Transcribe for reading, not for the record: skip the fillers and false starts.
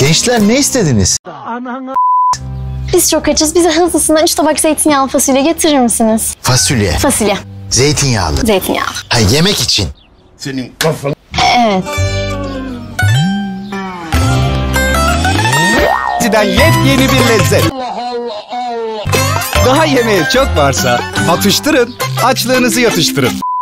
Gençler ne istediniz? Biz çok açız. Bize hızlısından 3 tabak zeytinyağlı fasulye getirir misiniz? Fasulye. Fasulye. Zeytinyağlı. Zeytinyağlı. Ha, yemek için. Senin kafan. Evet. Yepyeni bir lezzet. Daha yemeğe çok varsa atıştırın, açlığınızı yatıştırın.